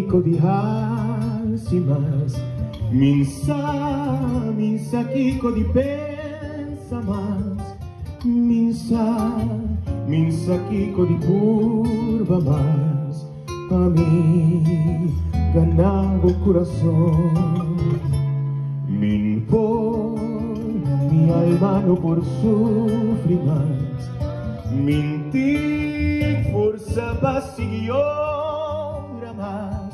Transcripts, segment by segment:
kiko dihal si mas minsa kiko di pensa mas minsa kiko di curva mas pa mi ganabo corazón min por mi alma no por sufrir más mintig forza pa siguió más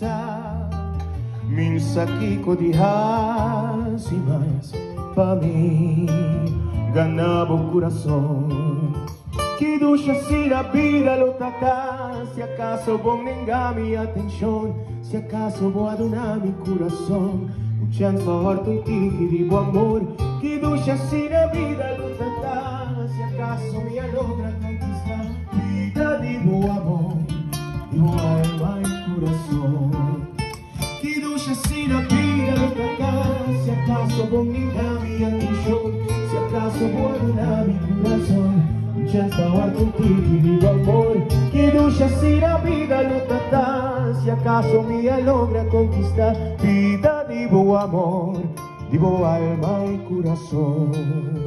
minsa kiko dihal si mas pa mi ganabo corazón que ducha si la vida lo trata si acaso ponga mi atención si acaso voy a donar mi corazón luchando a favor contigo y digo amor que ducha si la vida lo trata si acaso me logra conquistar vida digo amor digo alma y corazón que ducha si la vida lo trata si acaso ponga mi atención si acaso voy a donar mi corazón luchando a favor contigo y digo amor que ducha si la vida lo trata si acaso me logra conquistar vida digo amor digo alma y corazón.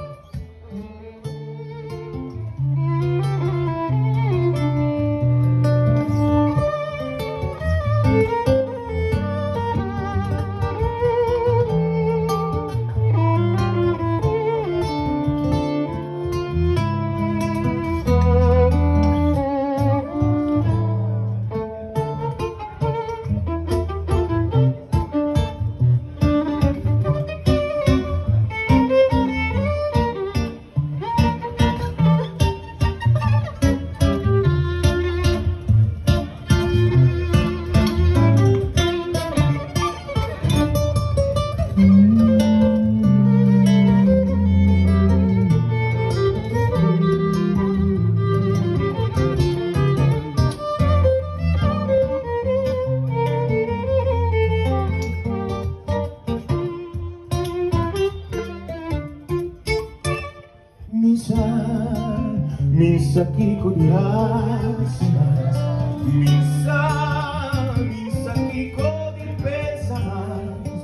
Minsa kiko dihal si mas minsa kiko di pensa mas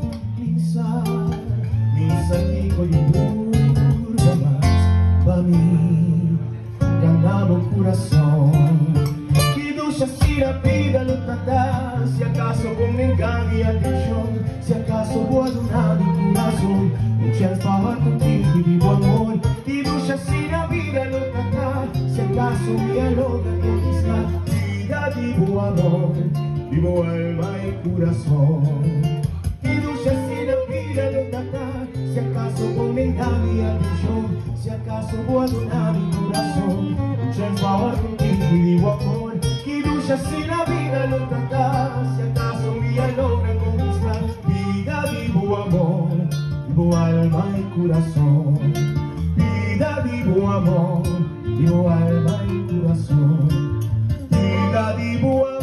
minsa kiko di curva mas pa mi ganabo corazón que ducha si la vida lo trata si acaso ponga mi atención si acaso voy a donar mi corazón luchar a favor contigo y digo amor que ducha si la vida lo trata si acaso me logra conquistar vida digo amor digo alma y corazón que ducha si la vida lo trata si acaso ponga mi atención si acaso voy a donar mi corazón luchar a favor contigo y digo amor que ducha si la vida lo trata si acaso me logra conquistar vida digo amor digo alma y corazón vida digo amor digo alma y corazón vida digo amor